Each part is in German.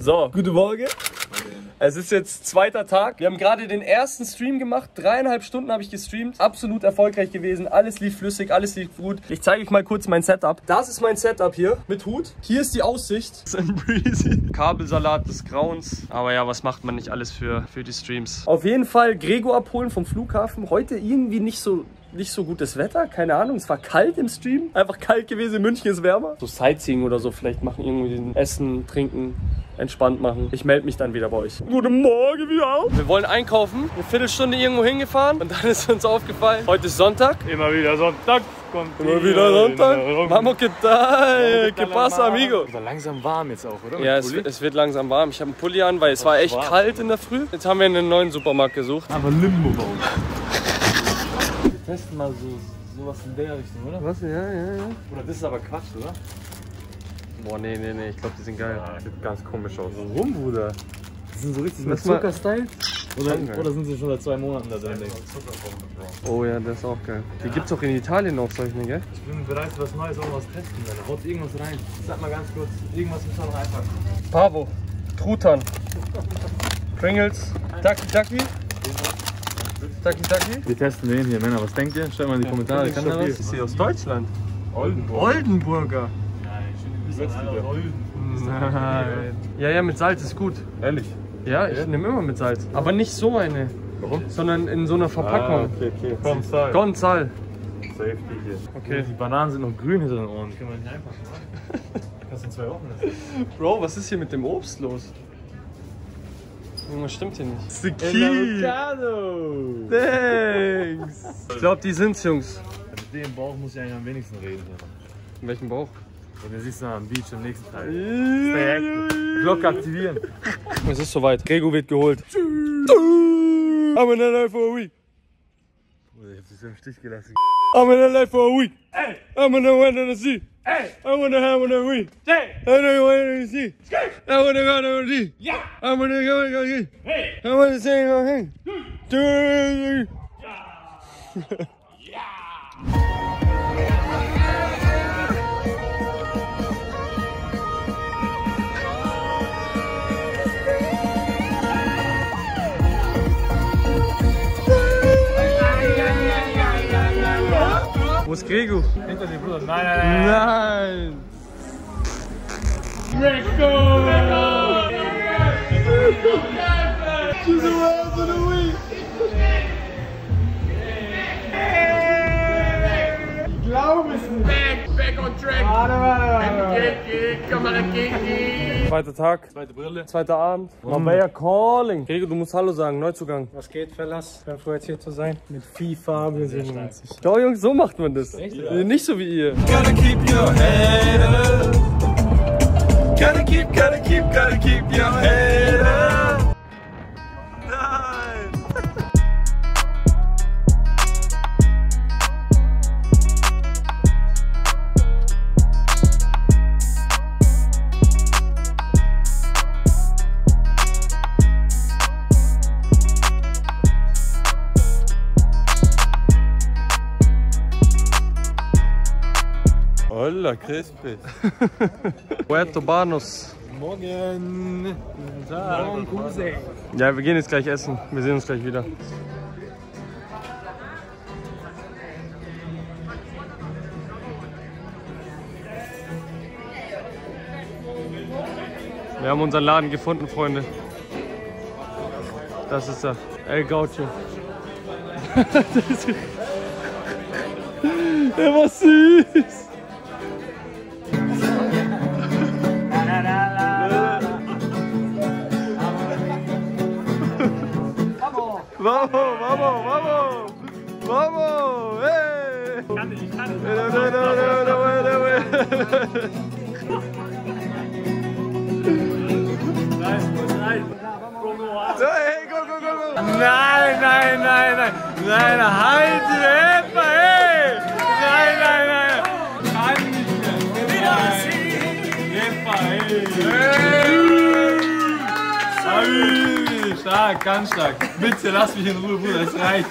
So, gute Morgen. Es ist jetzt zweiter Tag. Wir haben gerade den ersten Stream gemacht. 3,5 Stunden habe ich gestreamt. Absolut erfolgreich gewesen. Alles lief flüssig, alles lief gut. Ich zeige euch mal kurz mein Setup. Das ist mein Setup hier mit Hut. Hier ist die Aussicht. Das ist ein Breezy. Kabelsalat des Grauens. Aber ja, was macht man nicht alles für die Streams? Auf jeden Fall Gregor abholen vom Flughafen. Heute irgendwie nicht so gutes Wetter, keine Ahnung, es war kalt im Stream, einfach kalt gewesen, in München ist wärmer. So Sightseeing oder so, vielleicht machen irgendwie Essen, Trinken, entspannt machen. Ich melde mich dann wieder bei euch. Guten Morgen wieder auf. Wir wollen einkaufen, eine Viertelstunde irgendwo hingefahren und dann ist uns aufgefallen, heute ist Sonntag. Immer wieder Sonntag. Immer wieder Sonntag. Vamos, ¿qué tal? ¿Qué pasa, amigo? Ist langsam warm jetzt auch, oder? Ja, es wird langsam warm. Ich habe einen Pulli an, weil es war echt kalt in der Früh. Jetzt haben wir einen neuen Supermarkt gesucht. Aber Limbo bei uns. Wir testen mal sowas in der Richtung, oder? Was? Ja. Oder das ist aber Quatsch, oder? Boah, nee, ich glaube, die sind geil. Sieht ganz komisch aus. Warum, Bruder? Die sind so richtig mit Zucker-Style? Oder sind sie schon seit 2 Monaten da drin? Oh ja, das ist auch geil. Die gibt's auch in Italien auch solche, gell? Ich bin bereit für was Neues, auch was testen. Da haut irgendwas rein. Sag mal ganz kurz, irgendwas müssen wir noch reinpacken. Pavo, Truthahn, Pringles, Taki. Wir testen den hier, Männer. Was denkt ihr? Schreibt mal in die Kommentare. Kann da was? Ist hier aus Deutschland? Oldenburg. Oldenburger. Nein, Nein. Ja, mit Salz ist gut. Ehrlich? Ja, ich nehme immer mit Salz. Aber nicht so eine. Warum? Sondern in so einer Verpackung. Okay. Gonzal. Gonzal. Safety hier. Okay. Die Bananen sind noch grün hinter den Ohren. Können wir nicht einpacken, oder? Kannst du in 2 Wochen essen. Bro, was ist hier mit dem Obst los? Irgendwas stimmt hier nicht. The key. Avocado! Thanks. Ich glaube, die sind's, Jungs. Mit dem Bauch muss ich eigentlich am wenigsten reden. In welchem Bauch? Und den siehst du am Beach im nächsten Teil. Stay active. Glocke aktivieren. Es ist soweit. Gregor wird geholt. I'm in LA for a week. Ich hab dich so im Stich gelassen. I'm in LA for a week. Hey. I'm in the wind and the sea. Hey. I wanna have a week. Hey. I wanna see. I wanna go to the sea. Yeah. I wanna go to the sea. Hey. I wanna sing a thing. Wo ist Gregor? Hinter dir, Bruder. Nein. Ich glaube es nicht. Back on track. Zweiter Tag. Zweite Brille. Zweiter Abend. Marbella Calling. Gregor, du musst Hallo sagen, Neuzugang. Was geht, Fellas? Ich bin froh, jetzt hier zu sein. Mit FIFA, wir sehen uns. Doch, Jungs, so macht man das. Echt, nicht so wie ihr. Gotta keep your head up. Gotta keep your head up. Nein. Hola, crispy. Puerto Banos. Morgen. Morgen, Cousin. Ja, wir gehen jetzt gleich essen. Wir sehen uns gleich wieder. Wir haben unseren Laden gefunden, Freunde. Das ist er. El Gaucho. Der war süß. Vamos, hey! Ich kann nicht. Hey, go! Nein, halt die Hände, hey! Nein! Kann nicht mehr. Stark, ganz stark. Bitte lass mich in Ruhe, Bruder, es reicht.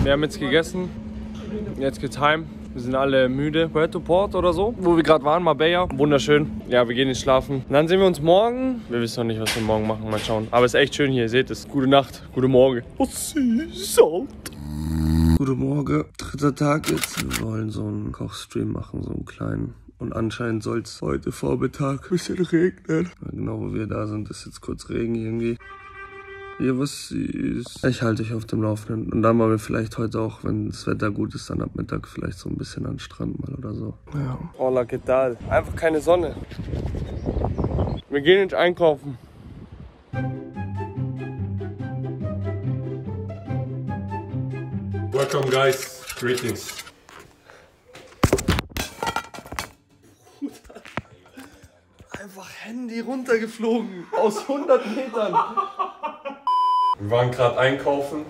Wir haben jetzt gegessen. Jetzt geht's heim. Wir sind alle müde. Puerto Port oder so, wo wir gerade waren, Marbella. Wunderschön. Ja, wir gehen jetzt schlafen. Und dann sehen wir uns morgen. Wir wissen noch nicht, was wir morgen machen. Mal schauen. Aber es ist echt schön hier. Ihr seht es. Gute Nacht. Gute Morgen. Oh, süß. Guten Morgen. 3. Tag jetzt. Wir wollen so einen Kochstream machen, so einen kleinen. Und anscheinend soll es heute Vormittag ein bisschen regnen. Ja, genau, wo wir da sind, ist jetzt kurz Regen irgendwie. Hier was süß. Ich halte euch auf dem Laufenden. Und dann wollen wir vielleicht heute auch, wenn das Wetter gut ist, dann ab Mittag vielleicht so ein bisschen an den Strand mal oder so. Ja. Hola, ¿qué tal? Einfach keine Sonne. Wir gehen jetzt einkaufen. Welcome guys, greetings. Einfach Handy runtergeflogen. Aus 100 Metern. Wir waren gerade einkaufen.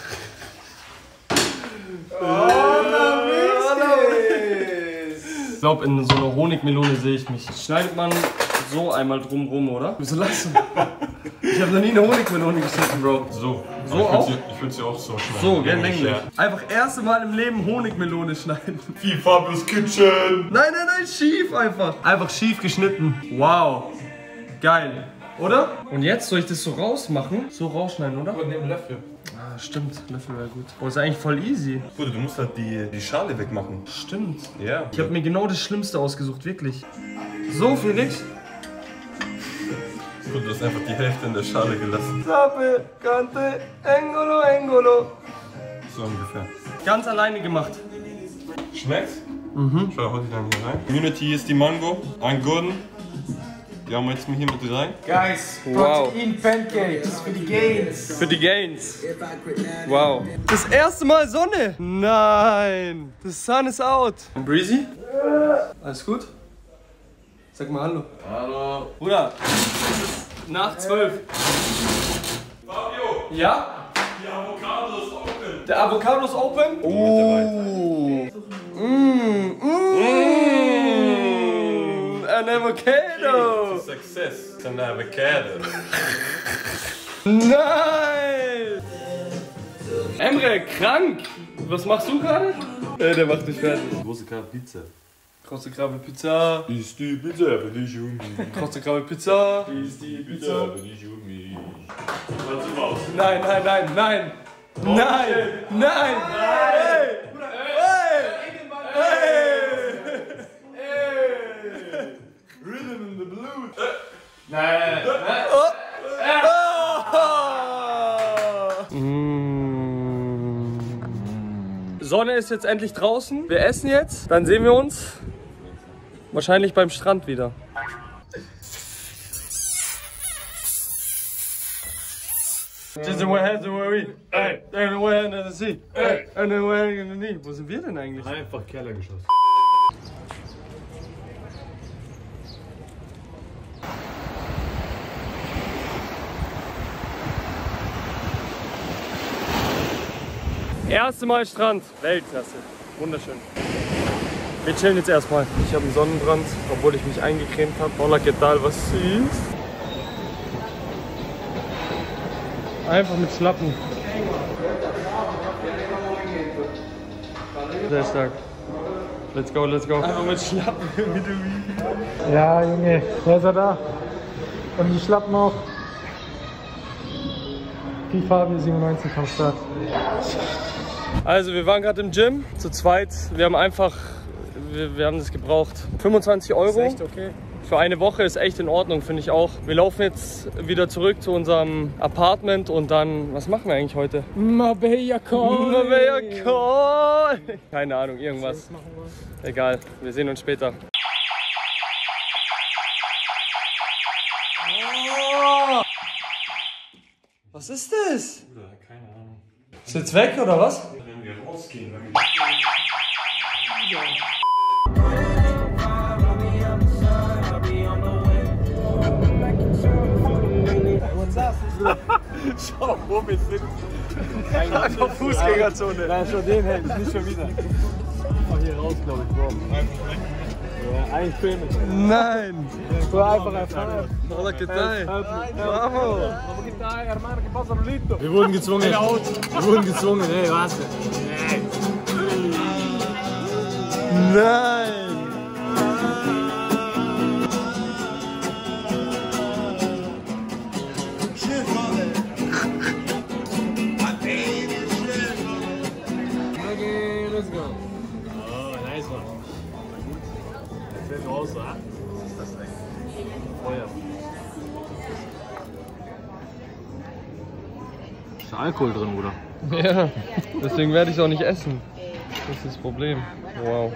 Ich glaube, in so einer Honigmelone sehe ich mich. Schneidet man so einmal drumrum, oder? Wieso lassen? Ich habe noch nie eine Honigmelone geschnitten, Bro. So. So auch? Ich würde sie auch so schneiden. So, gell, länglich. Ja. Einfach erste Mal im Leben Honigmelone schneiden. Wie Fabius Kitchen. Nein, schief einfach. Einfach schief geschnitten. Wow. Geil. Oder? Und jetzt soll ich das so rausmachen? So rausschneiden, oder? Und neben Löffel. Ah, stimmt. Löffel wäre gut. Oh, ist eigentlich voll easy. Bruder, du musst halt die Schale wegmachen. Stimmt. Ja. Ich habe mir genau das Schlimmste ausgesucht, wirklich. So, Felix. Bruder, du hast einfach die Hälfte in der Schale gelassen. Sape, Kante, Engolo, Engolo. So ungefähr. Ganz alleine gemacht. Schmeckt's? Mhm. Schau, hol die dann hier rein. Community ist die Mango. Ein Gurken. Die haben wir jetzt mal hier mit rein. Guys, Wow. Protein Pancakes für die Gains. Für die Gains. Wow. Das erste Mal Sonne. Nein. The sun is out. Und Breezy? Alles gut? Sag mal Hallo. Hallo. Bruder, es ist nach 12. Fabio! Ja? Die Avocado ist open! Der Avocado ist open? Oh. An Avocado. Success! It's an avocado! Nein! Emre, krank! Was machst du gerade? Der macht dich fertig. Große Karte Pizza. Große Krabbe Pizza. Ist die Pizza für dich und mich? Große Krabbe Pizza. Ist die Pizza für dich und mich? Was du raus? Nein, nein, nein, nein! Nein! Nein! Hey! Rhythm in the blues! Nein. Sonne ist jetzt endlich draußen. Wir essen jetzt. Dann sehen wir uns wahrscheinlich beim Strand wieder. Wo sind wir denn eigentlich? Einfach Keller geschossen. Erste Mal Strand. Weltklasse. Wunderschön. Wir chillen jetzt erstmal. Ich habe einen Sonnenbrand, obwohl ich mich eingecremt habe. Hola, ¿qué tal? Was süß. Einfach mit Schlappen. Sehr stark. Let's go, let's go. Einfach mit Schlappen. Ja, Junge, wer ist er da? Und die Schlappen auch. Die Fabio 97 am Start. Also wir waren gerade im Gym, zu zweit. Wir haben einfach, wir haben das gebraucht. 25 Euro. Ist echt okay. Für eine Woche ist echt in Ordnung, finde ich auch. Wir laufen jetzt wieder zurück zu unserem Apartment und dann, was machen wir eigentlich heute? Marbella Call. Marbella Call. Keine Ahnung, irgendwas. Egal, wir sehen uns später. Oh. Was ist das? Keine Ahnung. Ist jetzt weg oder was? Wenn wir rausgehen, wenn Schau, wo wir sind. Einfach Fußgängerzone. Nein, schon den hält, nicht schon wieder. Hier raus, glaube ich, Bro. Ja, eigentlich filmen. Nein! Tu einfach erfahren. Hola, ¿qué tal? Bravo! Wir wurden gezwungen. Wir wurden gezwungen, ey, was? Nein! Okay, let's go. Oh, nice one. Das ist auch so, Feuer. Ist Alkohol drin, Bruder? Ja, deswegen werde ich es auch nicht essen. Das ist das Problem. Wow.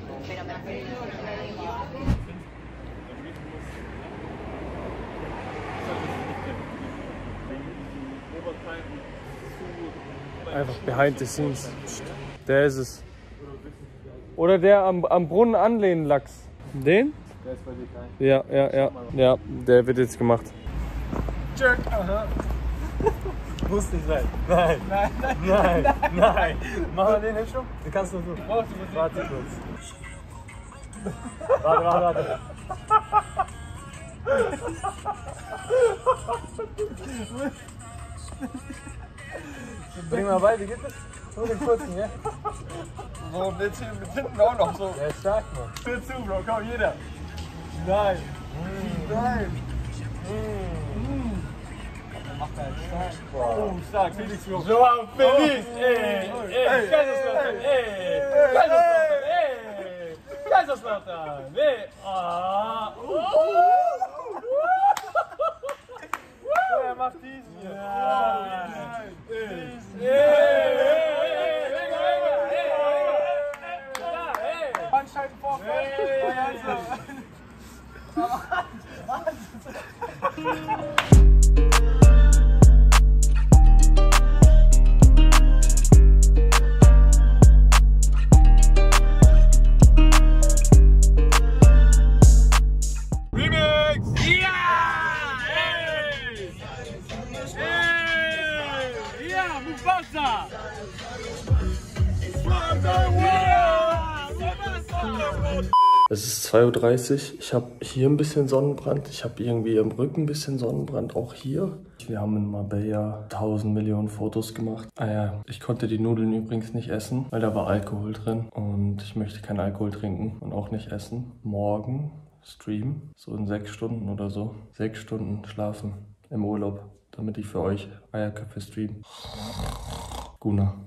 Einfach behind the scenes. Der ist es. Oder der am Brunnen anlehnen Lachs. Den? Der ist bei dir kein. Ja, ja, ja. Ja, der wird jetzt gemacht. Jerk, aha. Muss nicht sein. Nein. Nein, nein, nein, nein. Mach mal den hin schon. Du kannst nur so. Warte kurz. Warte. Bring mal bei, wie geht das? Nur den kurzen, ja? So, jetzt hier mit hinten auch noch so. Der ist stark, Mann. Hör zu, Bro, komm, jeder. Nein. Nein. Macht er stark. Oh, stark, Felix, Bro. Joao Felix, ey, Kaiserslautern, Kaiserslautern, er macht diesen hier. Es ist 2:30 Uhr. Ich habe hier ein bisschen Sonnenbrand. Ich habe irgendwie im Rücken ein bisschen Sonnenbrand. Auch hier. Wir haben in Marbella 1000 Millionen Fotos gemacht. Ah ja, ich konnte die Nudeln übrigens nicht essen, weil da war Alkohol drin. Und ich möchte keinen Alkohol trinken und auch nicht essen. Morgen Stream, so in 6 Stunden oder so. 6 Stunden schlafen im Urlaub, damit ich für euch Eierköpfe stream. Guna.